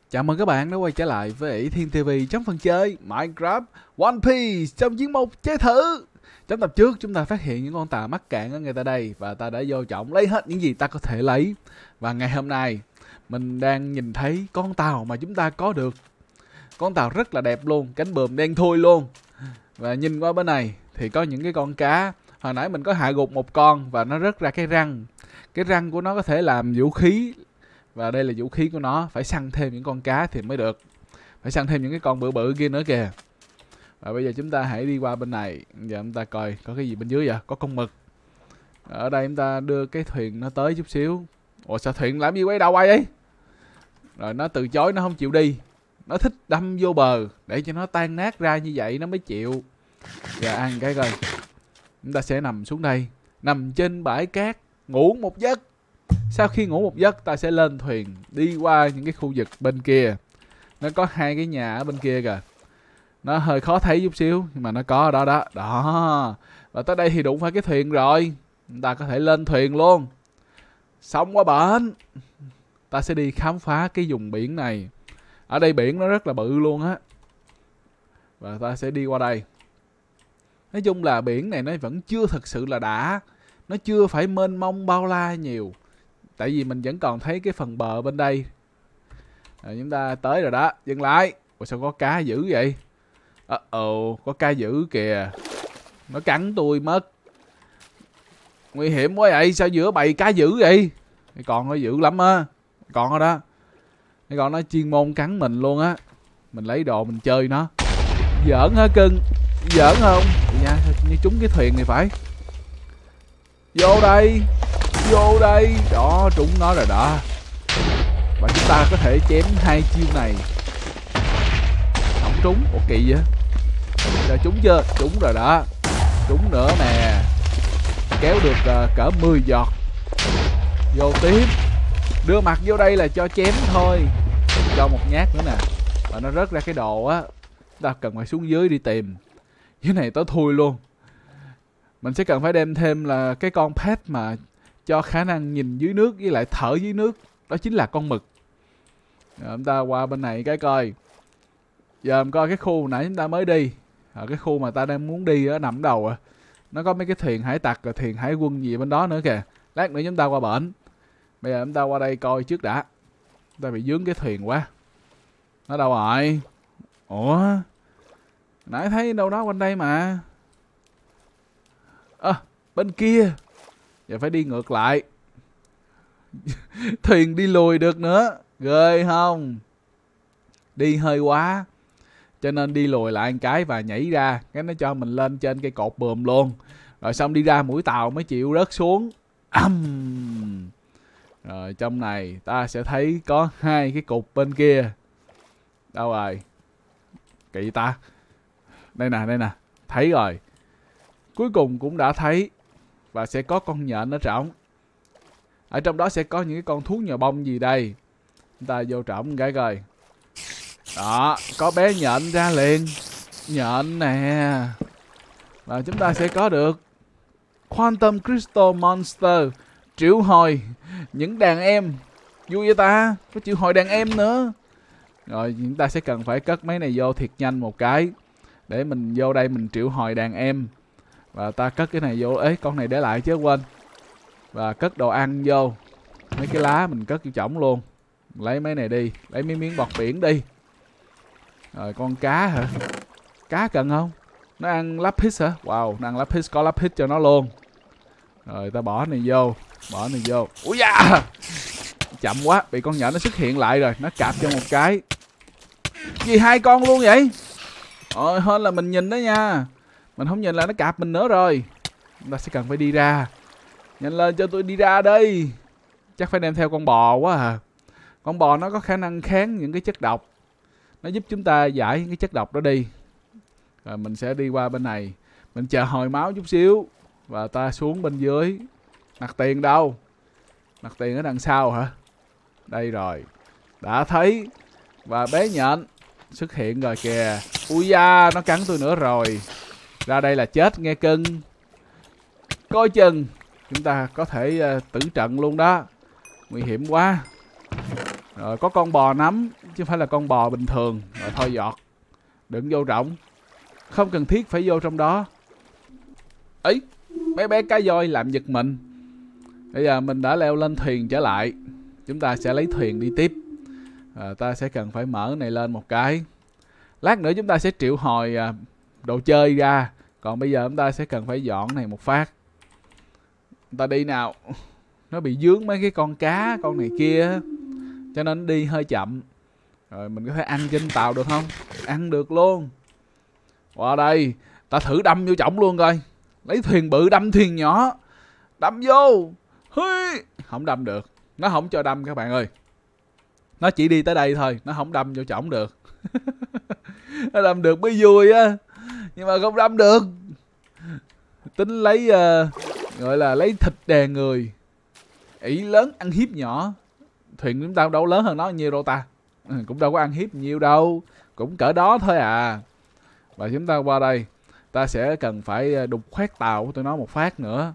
Chào mừng các bạn đã quay trở lại với ỷ Thiên TV trong phần chơi Minecraft One Piece trong chuyên mục chơi thử. Trong tập trước chúng ta phát hiện những con tàu mắc cạn ở ngay tại đây và ta đã vô trọng lấy hết những gì ta có thể lấy. Và ngày hôm nay mình đang nhìn thấy con tàu mà chúng ta có được. Con tàu rất là đẹp luôn, cánh buồm đen thui luôn. Và nhìn qua bên này thì có những cái con cá. Hồi nãy mình có hạ gục một con và nó rớt ra cái răng. Cái răng của nó có thể làm vũ khí. Và đây là vũ khí của nó. Phải săn thêm những con cá thì mới được. Phải săn thêm những cái con bự bự kia nữa kìa. Và bây giờ chúng ta hãy đi qua bên này. Giờ chúng ta coi có cái gì bên dưới vậy. Có con mực. Ở đây chúng ta đưa cái thuyền nó tới chút xíu. Ủa sao thuyền làm gì quay đầu quay vậy? Rồi nó từ chối, nó không chịu đi. Nó thích đâm vô bờ để cho nó tan nát ra như vậy nó mới chịu. Giờ ăn cái coi. Chúng ta sẽ nằm xuống đây. Nằm trên bãi cát. Ngủ một giấc. Sau khi ngủ một giấc ta sẽ lên thuyền đi qua những cái khu vực bên kia. Nó có hai cái nhà ở bên kia kìa. Nó hơi khó thấy chút xíu nhưng mà nó có ở đó đó. Đó. Và tới đây thì đụng phải cái thuyền rồi. Ta có thể lên thuyền luôn. Xong qua bển. Ta sẽ đi khám phá cái vùng biển này. Ở đây biển nó rất là bự luôn á. Và ta sẽ đi qua đây. Nói chung là biển này nó vẫn chưa thật sự là đã. Nó chưa phải mênh mông bao la nhiều. Tại vì mình vẫn còn thấy cái phần bờ bên đây. Rồi chúng ta tới rồi đó. Dừng lại. Ủa sao có cá dữ vậy? Có cá dữ kìa. Nó cắn tôi mất. Nguy hiểm quá vậy. Sao giữa bầy cá dữ vậy? Cái con nó dữ lắm á. Con đó đó. Cái con nó chuyên môn cắn mình luôn á. Mình lấy đồ mình chơi nó. Giỡn hả cưng? Giỡn không? Dạ, như trúng cái thuyền này phải. Vô đây. Vô đây. Đó, trúng nó rồi đó. Và chúng ta có thể chém hai chiêu này. Không trúng. Ủa kỳ vậy? Rồi trúng chưa? Trúng rồi đó. Trúng nữa nè. Kéo được cỡ 10 giọt. Vô tiếp. Đưa mặt vô đây là cho chém thôi. Cho một nhát nữa nè. Và nó rớt ra cái đồ á. Ta cần phải xuống dưới đi tìm. Dưới này tối thui luôn. Mình sẽ cần phải đem thêm là cái con pet mà cho khả năng nhìn dưới nước với lại thở dưới nước. Đó chính là con mực. Rồi chúng ta qua bên này cái coi. Giờ mình coi cái khu nãy chúng ta mới đi. Ở cái khu mà ta đang muốn đi ở nằm đầu à. Nó có mấy cái thuyền hải tặc rồi thuyền hải quân gì bên đó nữa kìa. Lát nữa chúng ta qua bển. Bây giờ chúng ta qua đây coi trước đã. Chúng ta bị dướng cái thuyền quá. Nó đâu rồi? Ủa? Nãy thấy đâu đó quanh đây mà. Bên kia. Giờ phải đi ngược lại. Thuyền đi lùi được nữa. Ghê không? Đi hơi quá. Cho nên đi lùi lại một cái và nhảy ra. Cái nó cho mình lên trên cây cột buồm luôn. Rồi xong đi ra mũi tàu mới chịu rớt xuống. Rồi trong này ta sẽ thấy có hai cái cục bên kia. Đâu rồi? Kỳ ta. Đây nè, đây nè. Thấy rồi. Cuối cùng cũng đã thấy. Và sẽ có con nhện ở trong. Ở trong đó sẽ có những cái con thú nhồi bông gì đây. Chúng ta vô trọng cái coi. Đó, có bé nhện ra liền. Nhện nè. Và chúng ta sẽ có được Quantum Crystal Monster. Triệu hồi những đàn em. Vui vậy ta. Có triệu hồi đàn em nữa. Rồi chúng ta sẽ cần phải cất mấy này vô thiệt nhanh một cái. Để mình vô đây mình triệu hồi đàn em. Và ta cất cái này vô. Ê con này để lại chứ quên. Và cất đồ ăn vô. Mấy cái lá mình cất vô trỏng luôn. Lấy mấy này đi. Lấy mấy miếng bọt biển đi. Rồi con cá hả? Cá cần không? Nó ăn lapis hả? Wow, nó ăn lapis. Có lapis cho nó luôn. Rồi ta bỏ này vô. Bỏ này vô. Ui da! Chậm quá. Bị con nhện nó xuất hiện lại rồi. Nó cạp cho một cái. Gì hai con luôn vậy? Ôi hơn là mình nhìn đó nha. Mình không nhìn là nó cạp mình nữa rồi. Chúng ta sẽ cần phải đi ra. Nhanh lên cho tôi đi ra đây. Chắc phải đem theo con bò quá à. Con bò nó có khả năng kháng những cái chất độc. Nó giúp chúng ta giải những cái chất độc đó đi. Rồi mình sẽ đi qua bên này. Mình chờ hồi máu chút xíu. Và ta xuống bên dưới. Mặt tiền đâu? Mặt tiền ở đằng sau hả? Đây rồi. Đã thấy. Và bé nhện xuất hiện rồi kìa. Ui da, nó cắn tôi nữa rồi. Ra đây là chết nghe cưng. Coi chừng. Chúng ta có thể tử trận luôn đó. Nguy hiểm quá. Rồi có con bò nắm. chứ không phải là con bò bình thường. Rồi thôi giọt. Đừng vô rộng. Không cần thiết phải vô trong đó. Ấy, mấy bé cá voi làm giật mình. Bây giờ mình đã leo lên thuyền trở lại. Chúng ta sẽ lấy thuyền đi tiếp. Ta sẽ cần phải mở này lên một cái. Lát nữa chúng ta sẽ triệu hồi đồ chơi ra. Còn bây giờ chúng ta sẽ cần phải dọn này một phát. Chúng ta đi nào. Nó bị dướng mấy cái con cá, con này kia, cho nên đi hơi chậm. Rồi mình có thể ăn trên tàu được không? Ăn được luôn. Qua đây, ta thử đâm vô trọng luôn coi. Lấy thuyền bự đâm thuyền nhỏ. Đâm vô. Hơi. Không đâm được. Nó không cho đâm các bạn ơi. Nó chỉ đi tới đây thôi. Nó không đâm vô trọng được. Nó đâm được mới vui á. Nhưng mà không đâm được. Tính lấy gọi là lấy thịt đè người. Ý lớn ăn hiếp nhỏ. Thuyền chúng ta đâu lớn hơn nó nhiều đâu ta. Cũng đâu có ăn hiếp nhiều đâu. Cũng cỡ đó thôi à. Và chúng ta qua đây. Ta sẽ cần phải đục khoét tàu của tụi nó một phát nữa.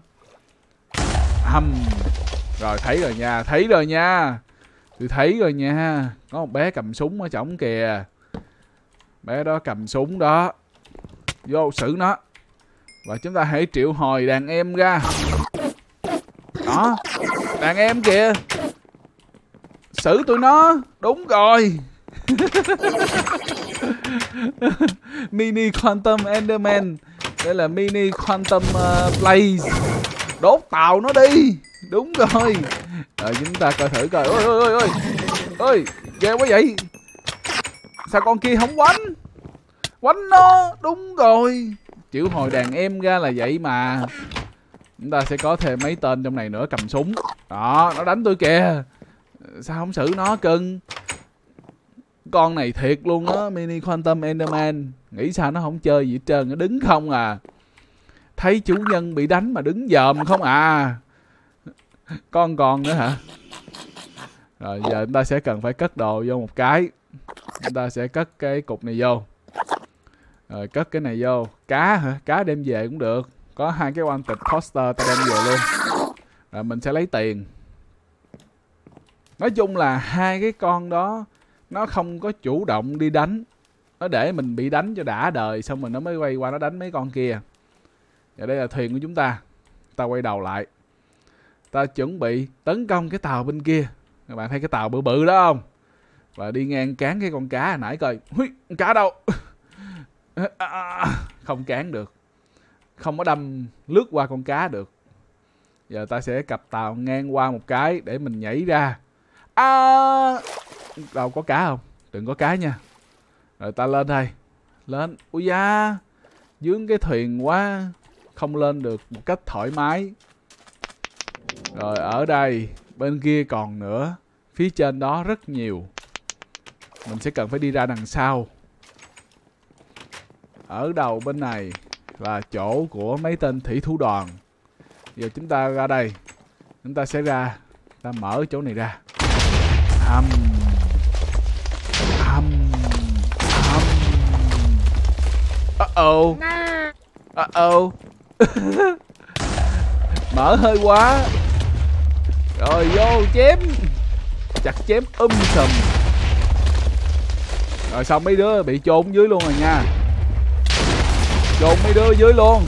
Rồi thấy rồi nha. Thấy rồi nha. Tôi thấy rồi nha. Có một bé cầm súng ở trỏng kìa. Bé đó cầm súng đó. Vô xử nó. Và chúng ta hãy triệu hồi đàn em ra. Đó. Đàn em kìa. Xử tụi nó. Đúng rồi. Mini Quantum Enderman. Đây là Mini Quantum Blaze. Đốt tàu nó đi. Đúng rồi. Rồi chúng ta coi thử coi. Ôi. Ôi, ghê quá vậy. Sao con kia không quánh? Quánh nó. Đúng rồi. Triệu hồi đàn em ra là vậy mà. Chúng ta sẽ có thêm mấy tên trong này nữa cầm súng. Đó, nó đánh tôi kìa. Sao không xử nó cưng? Con này thiệt luôn á. Mini Quantum Enderman. Nghĩ sao nó không chơi gì hết trơn. Nó đứng không à. Thấy chủ nhân bị đánh mà đứng dòm không à. Con còn nữa hả? Rồi giờ chúng ta sẽ cần phải cất đồ vô một cái. Chúng ta sẽ cất cái cục này vô. Rồi cất cái này vô. Cá hả? Cá đem về cũng được. Có 2 cái wanted poster ta đem về luôn. Rồi mình sẽ lấy tiền. Nói chung là 2 cái con đó nó không có chủ động đi đánh. Nó để mình bị đánh cho đã đời. Xong rồi nó mới quay qua nó đánh mấy con kia. Và đây là thuyền của chúng ta. Ta quay đầu lại. Ta chuẩn bị tấn công cái tàu bên kia. Các bạn thấy cái tàu bự bự đó không? Và đi ngang cán cái con cá hồi nãy coi. Ui, con cá đâu? Không cán được. Không có đâm lướt qua con cá được. Giờ ta sẽ cặp tàu ngang qua một cái để mình nhảy ra. Đâu có cá không? Đừng có cá nha. Rồi ta lên đây. Lên. Ui da. Dướng cái thuyền quá. Không lên được một cách thoải mái. Rồi ở đây. Bên kia còn nữa. Phía trên đó rất nhiều. Mình sẽ cần phải đi ra đằng sau. Ở đầu bên này là chỗ của mấy tên thủy thủ đoàn. Giờ chúng ta ra đây. Chúng ta sẽ ra. Ta mở chỗ này ra. Uh-oh. Mở hơi quá. Rồi vô chém. Chặt chém sùm. Rồi xong mấy đứa bị chôn dưới luôn rồi nha. Chôn mấy đứa dưới luôn.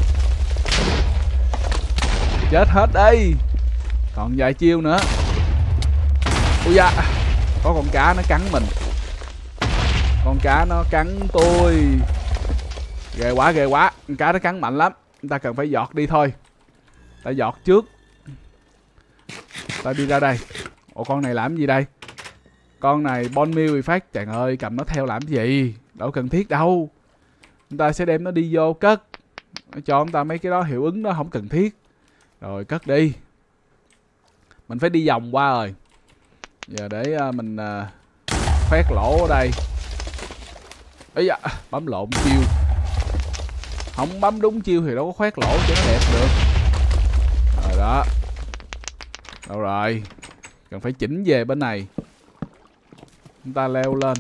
Chết hết đây. Còn vài chiêu nữa. Ui da. Có con cá nó cắn mình. Con cá nó cắn tôi. Ghê quá ghê quá. Con cá nó cắn mạnh lắm. Chúng ta cần phải giọt đi thôi. Ta giọt trước. Ta đi ra đây. Ủa con này làm gì đây? Con này bone meal bị phát. Trời ơi cầm nó theo làm gì? Đâu cần thiết đâu. Chúng ta sẽ đem nó đi vô cất. Cho chúng ta mấy cái đó hiệu ứng đó không cần thiết. Rồi cất đi. Mình phải đi vòng qua rồi. Giờ để mình khoét lỗ ở đây. Ấy da, bấm lộn chiêu. Không bấm đúng chiêu thì đâu có khoét lỗ cho nó đẹp được. Rồi đó. Đâu rồi. Cần phải chỉnh về bên này. Chúng ta leo lên.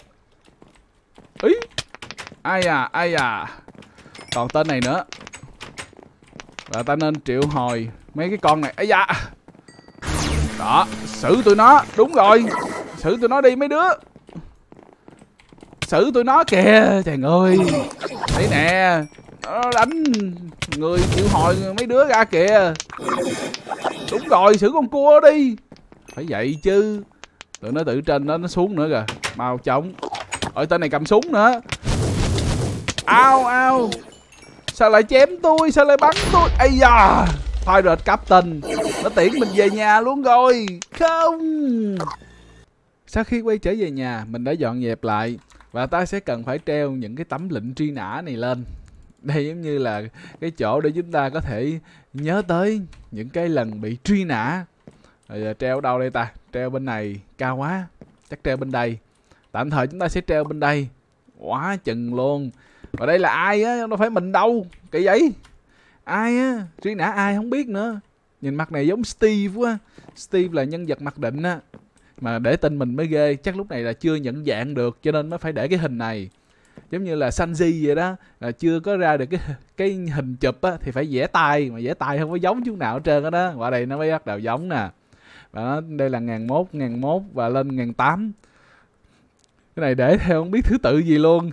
Ý. Ai à. Còn tên này nữa. Và ta nên triệu hồi mấy cái con này. Ấy da. Đó. Xử tụi nó. Đúng rồi. Xử tụi nó đi mấy đứa. xử tụi nó kìa. Trời ơi, đấy nè, nó đánh người chịu hồi mấy đứa ra kìa. Đúng rồi, xử con cua đi. Phải vậy chứ. Tụi nó từ trên đó nó xuống nữa kìa. Mau chống. Ôi tên này cầm súng nữa. Ao ao. Sao lại chém tôi? Sao lại bắn tôi? Ây da. Pirate Captain. Nó tiễn mình về nhà luôn rồi. Không. Sau khi quay trở về nhà, mình đã dọn dẹp lại. Và ta sẽ cần phải treo những cái tấm lệnh truy nã này lên. Đây giống như là cái chỗ để chúng ta có thể nhớ tới những cái lần bị truy nã. Rồi giờ treo đâu đây ta? Treo bên này cao quá. Chắc treo bên đây. Tạm thời chúng ta sẽ treo bên đây. Quá chừng luôn. Và đây là ai á? Đâu phải mình đâu. Kỳ vậy? Ai á? Truy nã ai không biết nữa. Nhìn mặt này giống Steve quá. Steve là nhân vật mặc định á. Mà để tin mình mới ghê. Chắc lúc này là chưa nhận dạng được, cho nên mới phải để cái hình này. Giống như là Sanji vậy đó, là chưa có ra được cái hình chụp á, thì phải vẽ tay. Mà vẽ tay không có giống chút nào hết trơn á đó. Qua đây nó mới bắt đầu giống nè. Và đây là 1001 và lên 1008. Cái này để theo không biết thứ tự gì luôn.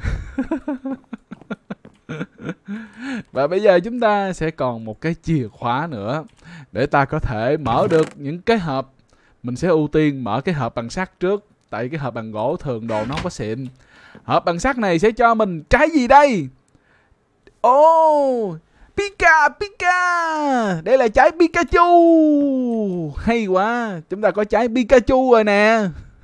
Và bây giờ chúng ta sẽ còn một cái chìa khóa nữa để ta có thể mở được những cái hộp. Mình sẽ ưu tiên mở cái hộp bằng sắt trước, tại cái hộp bằng gỗ thường đồ nó không có xịn. Hộp bằng sắt này sẽ cho mình trái gì đây? Oh, Pika Pika. Đây là trái Pikachu. Hay quá. Chúng ta có trái Pikachu rồi nè.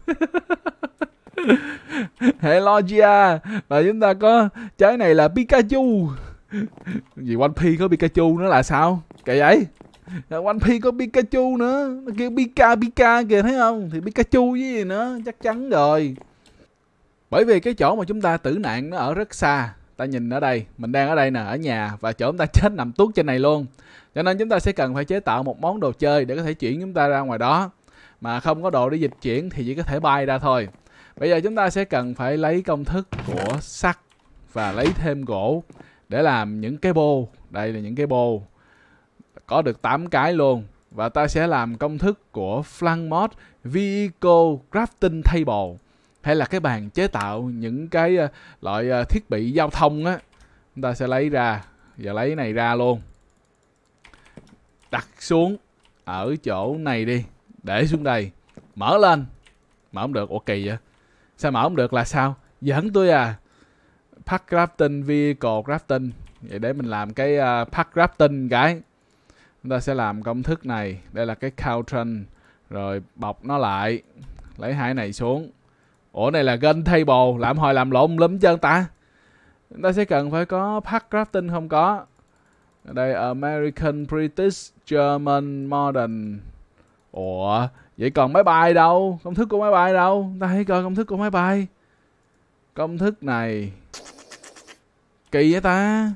Hello Gia. Và chúng ta có trái này là Pikachu. Gì One Piece có Pikachu nữa là sao? Kệ vậy. One Piece có Pikachu nữa. Nó kêu Pika Pika kìa, thấy không? Thì Pikachu với gì nữa. Chắc chắn rồi. Bởi vì cái chỗ mà chúng ta tử nạn nó ở rất xa. Ta nhìn ở đây, mình đang ở đây nè, ở nhà. Và chỗ chúng ta chết nằm tuốt trên này luôn. Cho nên chúng ta sẽ cần phải chế tạo một món đồ chơi để có thể chuyển chúng ta ra ngoài đó. Mà không có đồ để dịch chuyển thì chỉ có thể bay ra thôi. Bây giờ chúng ta sẽ cần phải lấy công thức của sắt và lấy thêm gỗ để làm những cái bô. Đây là những cái bô. Có được 8 cái luôn. Và ta sẽ làm công thức của Flank Mod Vehicle Crafting Table. Hay là cái bàn chế tạo những cái loại thiết bị giao thông á. Chúng ta sẽ lấy ra. Giờ lấy này ra luôn. Đặt xuống ở chỗ này đi. Để xuống đây. Mở lên. Mở không được. Ủa kỳ vậy? Sao mở không được là sao? Giỡn tôi à. Pack Crafting, Vehicle Crafting. Vậy để mình làm cái Pack Crafting cái. Chúng ta sẽ làm công thức này. Đây là cái Caltron. Rồi bọc nó lại. Lấy hai này xuống. Ủa này là Gun Table. Làm hồi làm lộn lắm chân ta. Chúng ta sẽ cần phải có Pack Crafting không có. Ở đây American, British, German, Modern. Ủa vậy còn máy bay đâu? Công thức của máy bay đâu? Ta hãy coi công thức của máy bay. Công thức này kỳ vậy ta.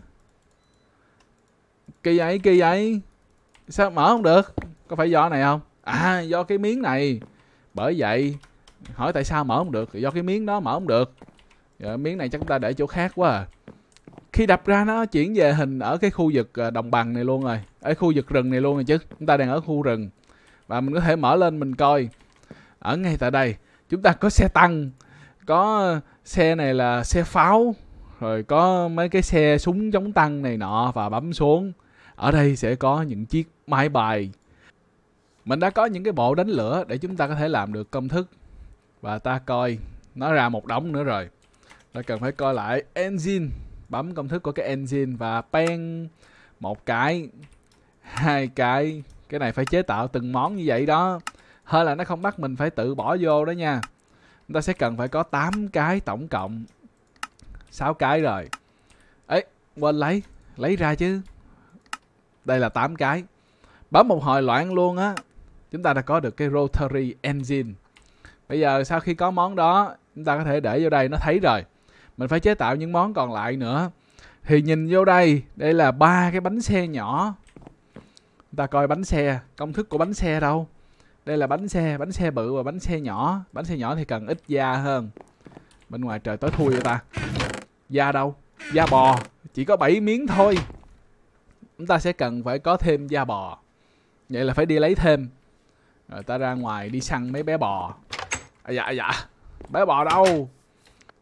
Kỳ vậy. Sao mở không được? Có phải do này không? À do cái miếng này. Bởi vậy hỏi tại sao mở không được? Do cái miếng đó mở không được. Giờ miếng này chắc chúng ta để chỗ khác quá à. Khi đập ra nó chuyển về hình ở cái khu vực đồng bằng này luôn rồi. Ở khu vực rừng này luôn rồi chứ. Chúng ta đang ở khu rừng. Và mình có thể mở lên mình coi. Ở ngay tại đây chúng ta có xe tăng. Có xe này là xe pháo. Rồi có mấy cái xe súng chống tăng này nọ. Và bấm xuống. Ở đây sẽ có những chiếc máy bay. Mình đã có những cái bộ đánh lửa để chúng ta có thể làm được công thức. Và ta coi nó ra một đống nữa rồi. Ta cần phải coi lại engine. Bấm công thức của cái engine và pen. Một cái. Hai cái. Cái này phải chế tạo từng món như vậy đó. Hơn là nó không bắt mình phải tự bỏ vô đó nha. Chúng ta sẽ cần phải có 8 cái tổng cộng. 6 cái rồi. Ấy, quên lấy ra chứ. Đây là 8 cái. Bấm một hồi loạn luôn á. Chúng ta đã có được cái rotary engine. Bây giờ sau khi có món đó, chúng ta có thể để vô đây, nó thấy rồi. Mình phải chế tạo những món còn lại nữa. Thì nhìn vô đây, đây là 3 cái bánh xe nhỏ. Chúng ta coi bánh xe, công thức của bánh xe đâu? Đây là bánh xe bự và bánh xe nhỏ. Bánh xe nhỏ thì cần ít da hơn. Bên ngoài trời tối thui vậy ta. Da đâu? Da bò, chỉ có 7 miếng thôi. Chúng ta sẽ cần phải có thêm da bò. Vậy là phải đi lấy thêm. Rồi ta ra ngoài đi săn mấy bé bò. Dạ. Bé bò đâu?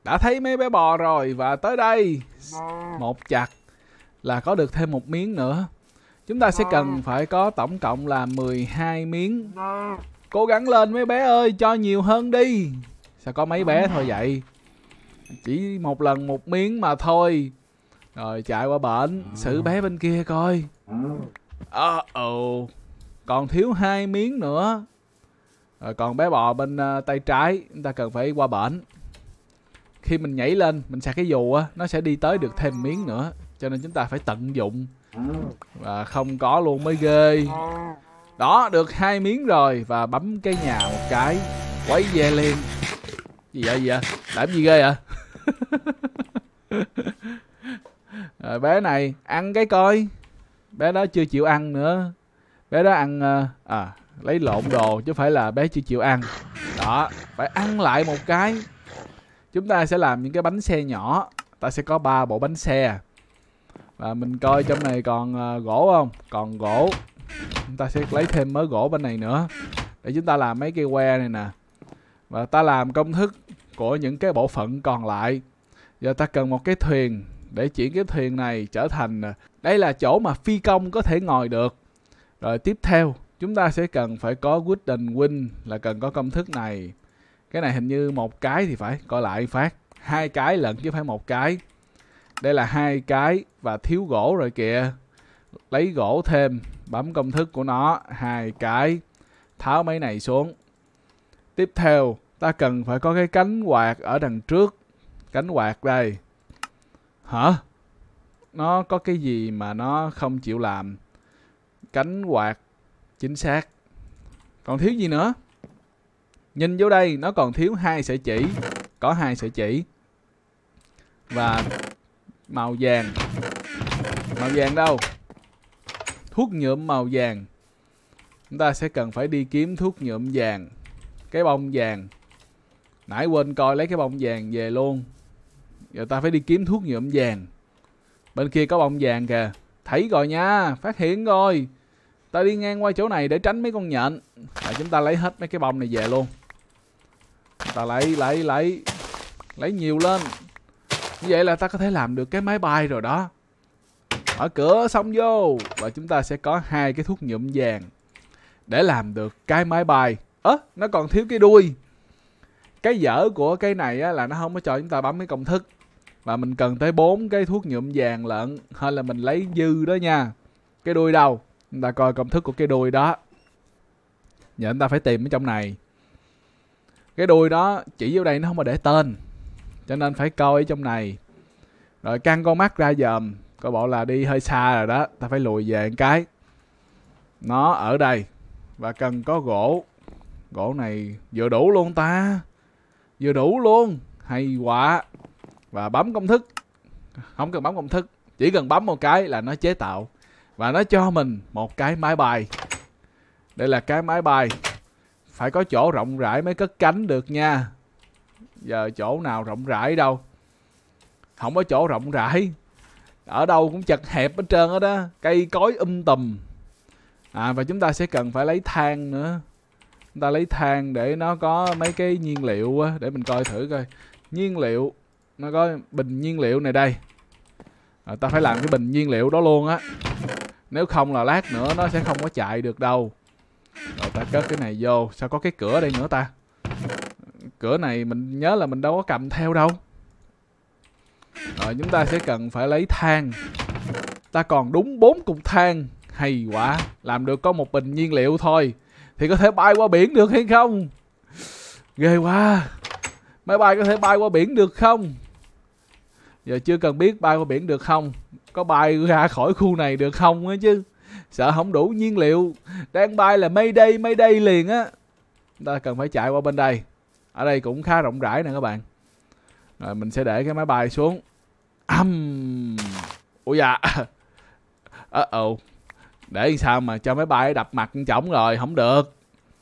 Đã thấy mấy bé bò rồi và tới đây. Một chặt là có được thêm một miếng nữa. Chúng ta sẽ cần phải có tổng cộng là 12 miếng. Cố gắng lên mấy bé ơi, cho nhiều hơn đi. Sao có mấy bé thôi vậy? Chỉ một lần một miếng mà thôi. Rồi chạy qua bển, xử bé bên kia coi. Còn thiếu 2 miếng nữa. Rồi còn bé bò bên tay trái, chúng ta cần phải qua bển. Khi mình nhảy lên, mình xài cái dù á, nó sẽ đi tới được thêm miếng nữa. Cho nên chúng ta phải tận dụng. Và không có luôn mới ghê. Đó, được 2 miếng rồi. Và bấm cái nhà một cái. Quay về liền. Gì vậy? Làm gì ghê vậy? Rồi bé này, ăn cái coi. Bé đó chưa chịu ăn nữa. Bé đó ăn... lấy lộn đồ chứ phải là bé chưa chịu ăn. Đó, phải ăn lại một cái. Chúng ta sẽ làm những cái bánh xe nhỏ. Ta sẽ có 3 bộ bánh xe. Và mình coi trong này còn gỗ không? Còn gỗ. Chúng ta sẽ lấy thêm mớ gỗ bên này nữa. Để chúng ta làm mấy cây que này nè. Và ta làm công thức của những cái bộ phận còn lại. Giờ ta cần một cái thuyền. Để chuyển cái thuyền này trở thành... Đây là chỗ mà phi công có thể ngồi được. Rồi tiếp theo, chúng ta sẽ cần phải có wooden wing. Là cần có công thức này. Cái này hình như một cái thì phải. Coi lại phát. 2 cái lận chứ phải một cái. Đây là 2 cái. Và thiếu gỗ rồi kìa. Lấy gỗ thêm. Bấm công thức của nó. 2 cái. Tháo mấy này xuống. Tiếp theo, ta cần phải có cái cánh quạt ở đằng trước. Cánh quạt đây. Hả? Nó có cái gì mà nó không chịu làm? Cánh quạt. Chính xác. Còn thiếu gì nữa? Nhìn vô đây, nó còn thiếu 2 sợi chỉ. Có 2 sợi chỉ. Và màu vàng. Màu vàng đâu? Thuốc nhuộm màu vàng. Chúng ta sẽ cần phải đi kiếm thuốc nhuộm vàng. Cái bông vàng. Nãy quên coi lấy cái bông vàng về luôn. Giờ ta phải đi kiếm thuốc nhuộm vàng. Bên kia có bông vàng kìa. Thấy rồi nha, phát hiện rồi. Ta đi ngang qua chỗ này để tránh mấy con nhện. Và chúng ta lấy hết mấy cái bông này về luôn. Ta lấy nhiều lên. Như vậy là ta có thể làm được cái máy bay rồi đó. Mở cửa xong vô. Và chúng ta sẽ có 2 cái thuốc nhuộm vàng. Để làm được cái máy bay. Nó còn thiếu cái đuôi. Cái dở của cái này á, là nó không có cho chúng ta bấm cái công thức. Và mình cần tới 4 cái thuốc nhuộm vàng lận. Hay là mình lấy dư đó nha. Cái đuôi đâu? Chúng ta coi công thức của cái đuôi đó. Giờ chúng ta phải tìm ở trong này. Cái đuôi đó chỉ vô đây nó không có để tên. Cho nên phải coi ở trong này. Rồi căng con mắt ra dòm. Coi bộ là đi hơi xa rồi đó. Ta phải lùi về một cái. Nó ở đây. Và cần có gỗ. Gỗ này vừa đủ luôn ta. Vừa đủ luôn. Hay quá. Và bấm công thức. Không cần bấm công thức. Chỉ cần bấm một cái là nó chế tạo. Và nó cho mình một cái máy bay. Đây là cái máy bay. Phải có chỗ rộng rãi mới cất cánh được nha. Giờ chỗ nào rộng rãi đâu? Không có chỗ rộng rãi. Ở đâu cũng chật hẹp hết trơn hết đó. Cây cối tùm. Và chúng ta sẽ cần phải lấy than nữa. Chúng ta lấy than để nó có mấy cái nhiên liệu á. Để mình coi thử coi. Nhiên liệu. Nó có bình nhiên liệu này đây. Ta phải làm cái bình nhiên liệu đó luôn á. Nếu không là lát nữa nó sẽ không có chạy được đâu. Rồi ta cất cái này vô. Sao có cái cửa đây nữa ta? Cửa này mình nhớ là mình đâu có cầm theo đâu. Rồi chúng ta sẽ cần phải lấy than. Ta còn đúng 4 cục than. Hay quá. Làm được có một bình nhiên liệu thôi. Thì có thể bay qua biển được hay không? Ghê quá. Máy bay có thể bay qua biển được không? Giờ chưa cần biết bay qua biển được không. Có bay ra khỏi khu này được không á chứ. Sợ không đủ nhiên liệu. Đang bay là Mayday liền á. Ta cần phải chạy qua bên đây. Ở đây cũng khá rộng rãi nè các bạn. Rồi mình sẽ để cái máy bay xuống. Ủa dạ. Để sao mà cho máy bay đập mặt chổng rồi. Không được.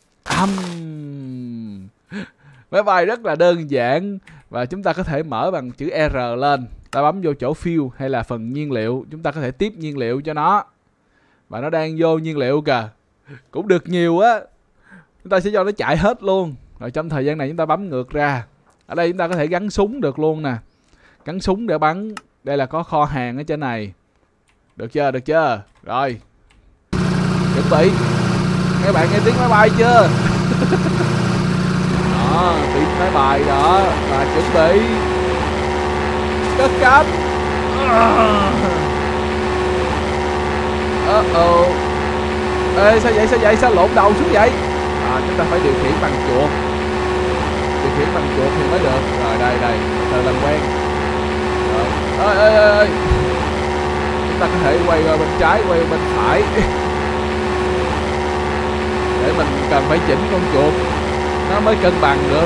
Máy bay rất là đơn giản. Và chúng ta có thể mở bằng chữ R lên. Ta bấm vô chỗ fuel hay là phần nhiên liệu. Chúng ta có thể tiếp nhiên liệu cho nó. Và nó đang vô nhiên liệu kìa. Cũng được nhiều á. Chúng ta sẽ cho nó chạy hết luôn. Rồi trong thời gian này chúng ta bấm ngược ra. Ở đây chúng ta có thể gắn súng được luôn nè. Gắn súng để bắn. Đây là có kho hàng ở trên này. Được chưa, được chưa? Rồi. Chuẩn bị. Các bạn nghe tiếng máy bay chưa? Đó, tiếng máy bay đó. Và chuẩn bị cất cánh. Ê, sao vậy, sao vậy, sao lộn đầu xuống vậy? Chúng ta phải điều khiển bằng chuột. Điều khiển bằng chuột thì mới được. Rồi đây, đây, từ làm quen. Rồi, ơi. Chúng ta có thể quay qua bên trái, quay qua bên phải. Để mình cần phải chỉnh con chuột nó mới cân bằng được.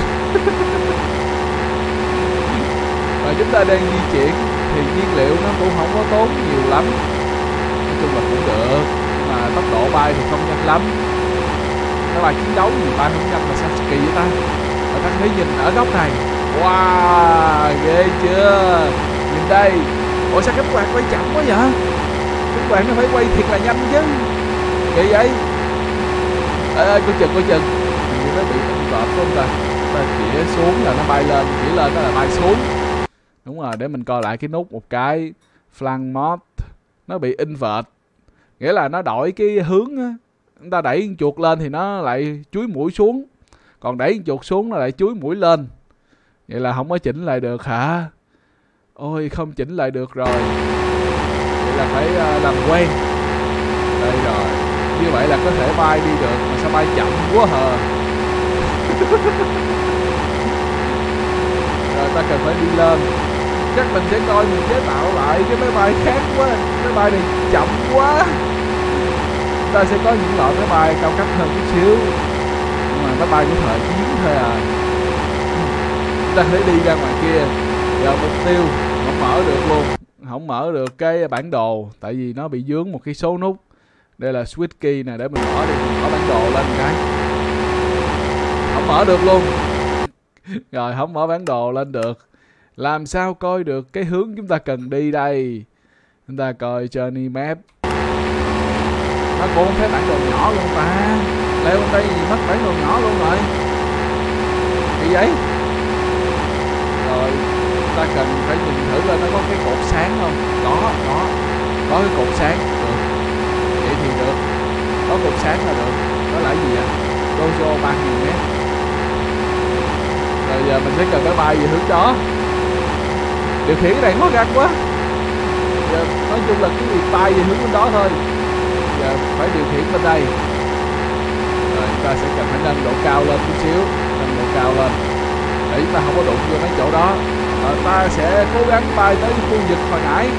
Và chúng ta đang di chuyển thì nhiên liệu nó cũng không có tốn nhiều lắm. Nói chung là cũng được. Nhưng mà tốc độ bay thì không nhanh lắm. Máy bay chiến đấu thì bay không nhanh mà sao kỳ vậy ta? Và ta thấy nhìn ở góc này. Wow, ghê chưa? Nhìn đây. Ủa sao cánh quạt quay chậm quá vậy? Cánh quạt nó phải quay thiệt là nhanh chứ. Kỳ vậy? Ê, coi chừng. Hình như nó bị vợt phải không ta? Ta chỉ xuống là nó bay lên, chỉ lên đó là bay xuống. Đúng rồi, để mình coi lại cái nút một cái. Flank mod. Nó bị invert. Nghĩa là nó đổi cái hướng á. Chúng ta đẩy chuột lên thì nó lại chúi mũi xuống. Còn đẩy chuột xuống nó lại chúi mũi lên. Vậy là không có chỉnh lại được hả? Ôi, không chỉnh lại được rồi. Vậy là phải làm quen. Đây rồi. Như vậy là có thể bay đi được. Mà sao bay chậm quá hờ. Rồi ta cần phải đi lên. Chắc mình sẽ coi mình chế tạo lại cái máy bay khác quá. Máy bay này chậm quá. Ta sẽ có những loại máy bay cao cấp hơn chút xíu. Nhưng mà máy bay của thời chiến thôi à. Ta phải đi ra ngoài kia. Giờ mục tiêu không mở được luôn. Không mở được cái bản đồ. Tại vì nó bị dướng một cái số nút. Đây là switch key nè. Để mình mở đi. Mình mở bản đồ lên cái. Không mở được luôn. Rồi không mở bản đồ lên được. Làm sao coi được cái hướng chúng ta cần đi đây? Chúng ta coi journey map. Nó cũng không thấy bản đồ nhỏ luôn ta. Leo bên đây gì mất bản đồ nhỏ luôn rồi. Gì vậy? Rồi ta cần phải nhìn thử là nó có cái cột sáng không? Có cái cột sáng. Được. Vậy thì được. Có cột sáng là được. Đó là gì vậy? Dojo 3.000 m. Rồi giờ mình sẽ cần phải bay về hướng đó. Điều khiển cái này khó khăn quá. Giờ nói chung là cái việc bay về hướng bên đó thôi. Giờ phải điều khiển bên đây. Rồi chúng ta sẽ cần phải nâng độ cao lên chút xíu. Nâng độ cao lên để chúng ta không có đụng vô mấy chỗ đó. Rồi ta sẽ cố gắng bay tới khu vực hồi nãy.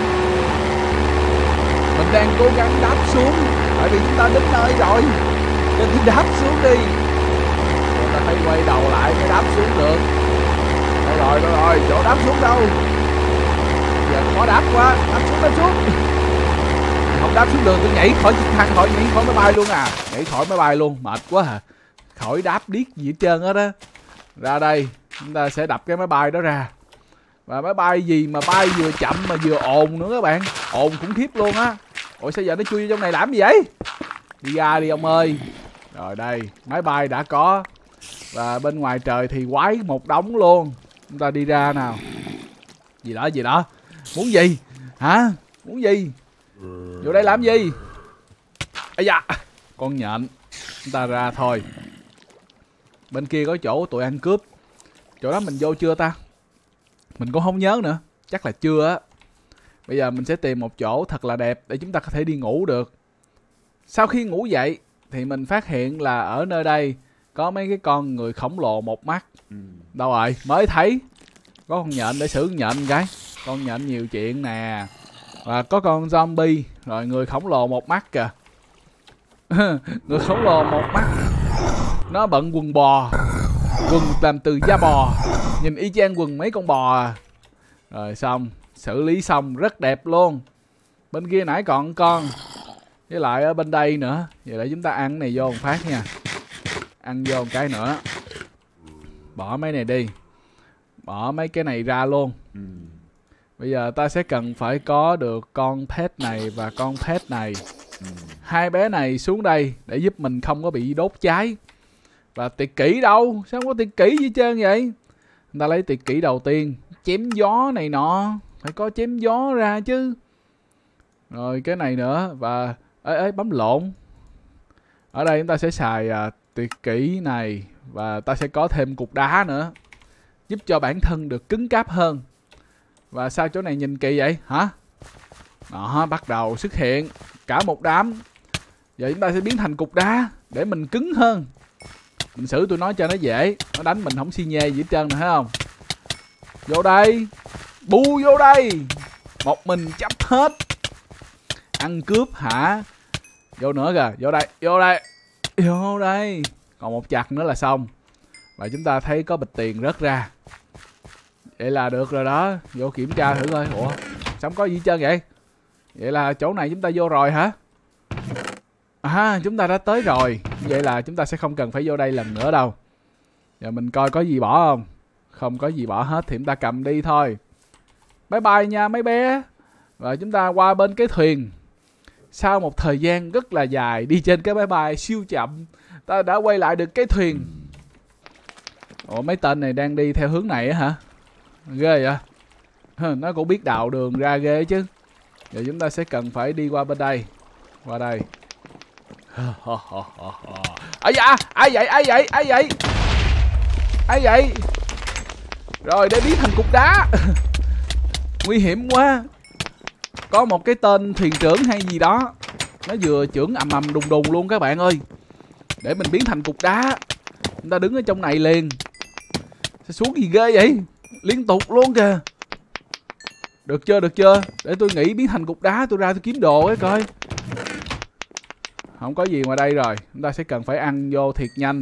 Mình đang cố gắng đáp xuống. Tại vì chúng ta đến nơi rồi. Nên thì đáp xuống đi. Rồi ta phải quay đầu lại mới đáp xuống được. Đâu rồi, chỗ đáp xuống đâu? Giờ khó đáp quá, đáp xuống. Không đáp xuống đường tôi nhảy khỏi trực thăng, nhảy khỏi máy bay luôn à. Nhảy khỏi máy bay luôn, mệt quá à. Khỏi đáp điếc gì hết trơn hết á. Ra đây, chúng ta sẽ đập cái máy bay đó ra. Và máy bay gì mà bay vừa chậm mà vừa ồn nữa các bạn. Ồn khủng khiếp luôn á. Ủa sao giờ nó chui vô trong này làm gì vậy? Đi ra đi ông ơi. Rồi đây, máy bay đã có. Và bên ngoài trời thì quái một đống luôn. Chúng ta đi ra nào. Gì đó? Muốn gì? Hả? Muốn gì? Vô đây làm gì? Ây da, con nhện. Chúng ta ra thôi. Bên kia có chỗ tụi ăn cướp. Chỗ đó mình vô chưa ta? Mình cũng không nhớ nữa. Chắc là chưa á. Bây giờ mình sẽ tìm một chỗ thật là đẹp để chúng ta có thể đi ngủ được. Sau khi ngủ dậy thì mình phát hiện là ở nơi đây có mấy cái con người khổng lồ một mắt. Đâu rồi? Mới thấy. Có con nhện để xử nhện cái. Con nhện nhiều chuyện nè. Và có con zombie. Rồi người khổng lồ một mắt kìa. Người khổng lồ một mắt. Nó bận quần bò. Quần làm từ da bò. Nhìn y chang quần mấy con bò à. Rồi xong. Xử lý xong rất đẹp luôn. Bên kia nãy còn con. Với lại ở bên đây nữa. Vậy để chúng ta ăn cái này vô một phát nha. Ăn vô một cái nữa. Bỏ mấy này đi. Bỏ mấy cái này ra luôn. Bây giờ ta sẽ cần phải có được con pet này và con pet này. Hai bé này xuống đây để giúp mình không có bị đốt cháy. Và tiệt kỹ đâu? Sao không có tiệt kỹ gì trơn vậy? Chúng ta lấy tuyệt kỹ đầu tiên. Chém gió này nọ. Phải có chém gió ra chứ. Rồi cái này nữa. Và bấm lộn. Ở đây chúng ta sẽ xài tuyệt kỹ này. Và ta sẽ có thêm cục đá nữa. Giúp cho bản thân được cứng cáp hơn. Và sao chỗ này nhìn kỳ vậy hả? Đó, bắt đầu xuất hiện cả một đám. Giờ chúng ta sẽ biến thành cục đá để mình cứng hơn. Mình xử tụi nó cho nó dễ. Nó đánh mình không xi nhê gì hết trơn nè, thấy không? Vô đây. Bu vô đây. Một mình chấp hết. Ăn cướp hả? Vô nữa kìa. Vô đây. Vô đây. Vô đây. Còn một chặt nữa là xong. Và chúng ta thấy có bịch tiền rớt ra. Vậy là được rồi đó. Vô kiểm tra thử coi. Ủa sao không có gì hết trơn vậy? Vậy là chỗ này chúng ta vô rồi hả? À, chúng ta đã tới rồi. Vậy là chúng ta sẽ không cần phải vô đây lần nữa đâu. Giờ mình coi có gì bỏ không. Không có gì bỏ hết thì chúng ta cầm đi thôi. Bye bye nha mấy bé. Và chúng ta qua bên cái thuyền. Sau một thời gian rất là dài đi trên cái máy bay siêu chậm, ta đã quay lại được cái thuyền. Ủa mấy tên này đang đi theo hướng này á hả? Ghê vậy. Nó cũng biết đạo đường ra ghê chứ. Giờ chúng ta sẽ cần phải đi qua bên đây. Qua đây. Ai da, ai vậy, ai vậy, ai vậy? Ai vậy? Rồi để biến thành cục đá. Nguy hiểm quá. Có một cái tên thuyền trưởng hay gì đó. Nó vừa trưởng ầm ầm đùng đùng luôn các bạn ơi. Để mình biến thành cục đá. Chúng ta đứng ở trong này liền. Sao xuống gì ghê vậy? Liên tục luôn kìa. Được chưa, được chưa? Để tôi nghĩ biến thành cục đá, tôi ra tôi kiếm đồ ấy coi. Không có gì ngoài đây rồi. Chúng ta sẽ cần phải ăn vô thiệt nhanh.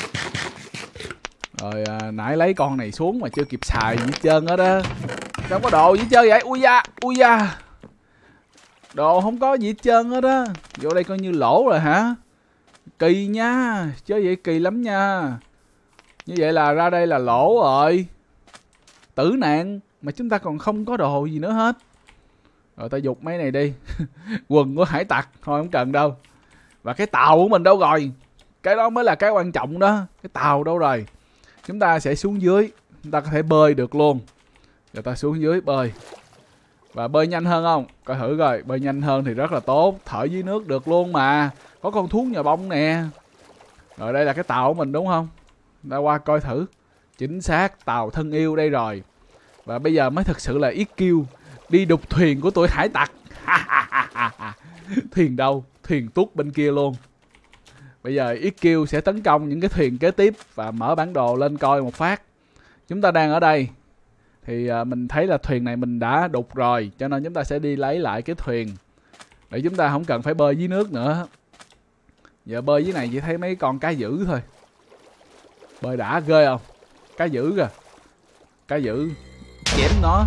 Rồi nãy lấy con này xuống mà chưa kịp xài gì hết trơn hết á. Sao có đồ gì hết trơn vậy? Ui da, ui da. Đồ không có gì hết trơn hết á. Vô đây coi như lỗ rồi hả? Kỳ nha. Chứ vậy kỳ lắm nha. Như vậy là ra đây là lỗ rồi. Tử nạn. Mà chúng ta còn không có đồ gì nữa hết. Rồi ta dục mấy này đi. Quần của hải tặc. Thôi không cần đâu. Và cái tàu của mình đâu rồi? Cái đó mới là cái quan trọng đó. Cái tàu đâu rồi? Chúng ta sẽ xuống dưới. Chúng ta có thể bơi được luôn. Giờ ta xuống dưới bơi. Và bơi nhanh hơn không? Coi thử coi. Bơi nhanh hơn thì rất là tốt. Thở dưới nước được luôn mà. Có con thú nhờ bông nè. Rồi đây là cái tàu của mình đúng không? Ta qua coi thử. Chính xác. Tàu thân yêu đây rồi. Và bây giờ mới thực sự là EQ. Đi đục thuyền của tụi hải tặc. Thuyền đâu? Thuyền tuốt bên kia luôn. Bây giờ EQ sẽ tấn công những cái thuyền kế tiếp. Và mở bản đồ lên coi một phát. Chúng ta đang ở đây. Thì mình thấy là thuyền này mình đã đục rồi. Cho nên chúng ta sẽ đi lấy lại cái thuyền. Để chúng ta không cần phải bơi dưới nước nữa. Giờ bơi dưới này chỉ thấy mấy con cá dữ thôi. Bơi đã ghê không? Cá dữ kìa. Cá dữ. Chém nó.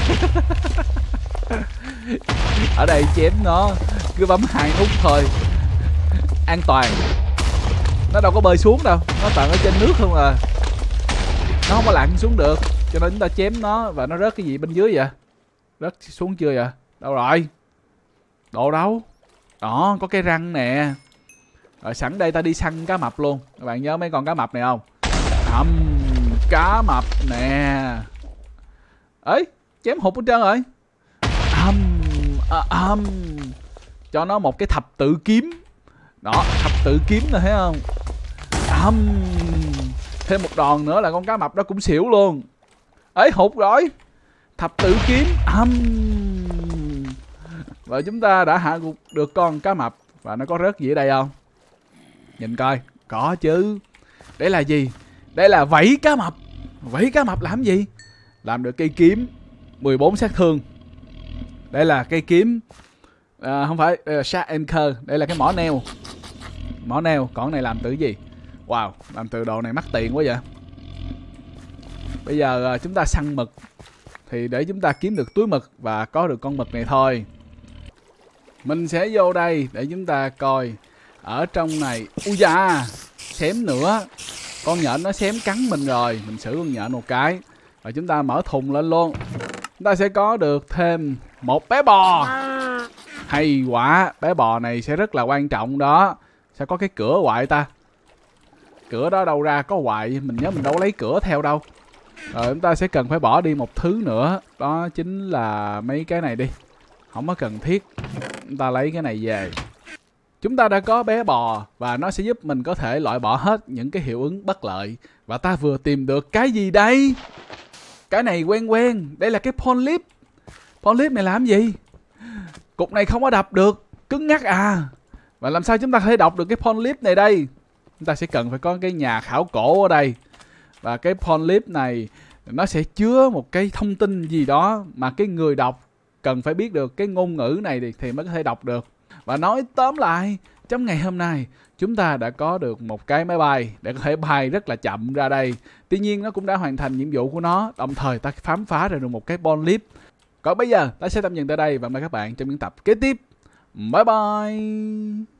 Ở đây chém nó. Cứ bấm 2 nút thôi. An toàn. Nó đâu có bơi xuống đâu. Nó toàn ở trên nước không à. Nó không có lặn xuống được. Cho nên chúng ta chém nó. Và nó rớt cái gì bên dưới vậy? Rớt xuống chưa vậy? Đâu rồi? Đồ đâu? Đó, có cái răng nè. Rồi sẵn đây ta đi săn cá mập luôn. Các bạn nhớ mấy con cá mập này không? Cá mập nè. Ấy, chém hụt hết trơn rồi. Cho nó một cái thập tự kiếm. Đó, thập tự kiếm nè thấy không? Thêm một đòn nữa là con cá mập đó cũng xỉu luôn. Ấy, hụt rồi. Thập tự kiếm. Và chúng ta đã hạ gục được con cá mập. Và nó có rớt gì ở đây không? Nhìn coi. Có chứ. Đây là gì? Đây là vảy cá mập. Vảy cá mập làm gì? Làm được cây kiếm 14 sát thương. Đây là cây kiếm không phải, đây là Shark Anchor. Đây là cái mỏ neo. Mỏ neo. Còn này làm từ gì? Wow, làm từ đồ này mắc tiền quá vậy. Bây giờ chúng ta săn mực. Thì để chúng ta kiếm được túi mực và có được con mực này thôi. Mình sẽ vô đây để chúng ta coi. Ở trong này. Ui da, xém nữa. Con nhện nó xém cắn mình rồi. Mình xử con nhện một cái. Và chúng ta mở thùng lên luôn. Chúng ta sẽ có được thêm một bé bò. Hay quá. Bé bò này sẽ rất là quan trọng đó. Sao có cái cửa hoại ta? Cửa đó đâu ra có hoại? Mình nhớ mình đâu lấy cửa theo đâu. Rồi chúng ta sẽ cần phải bỏ đi một thứ nữa. Đó chính là mấy cái này đi. Không có cần thiết. Chúng ta lấy cái này về. Chúng ta đã có bé bò và nó sẽ giúp mình có thể loại bỏ hết những cái hiệu ứng bất lợi. Và ta vừa tìm được cái gì đây? Cái này quen quen. Đây là cái Ponlip. Ponlip này làm gì? Cục này không có đập được. Cứng ngắc à. Và làm sao chúng ta có thể đọc được cái Ponlip này đây? Chúng ta sẽ cần phải có cái nhà khảo cổ ở đây. Và cái Ponlip này nó sẽ chứa một cái thông tin gì đó mà cái người đọc cần phải biết được cái ngôn ngữ này thì mới có thể đọc được. Và nói tóm lại, trong ngày hôm nay chúng ta đã có được một cái máy bay để có thể bay rất là chậm ra đây. Tuy nhiên nó cũng đã hoàn thành nhiệm vụ của nó. Đồng thời ta khám phá ra được một cái Ponlip. Còn bây giờ ta sẽ tạm dừng tại đây và mời các bạn trong những tập kế tiếp. Bye bye.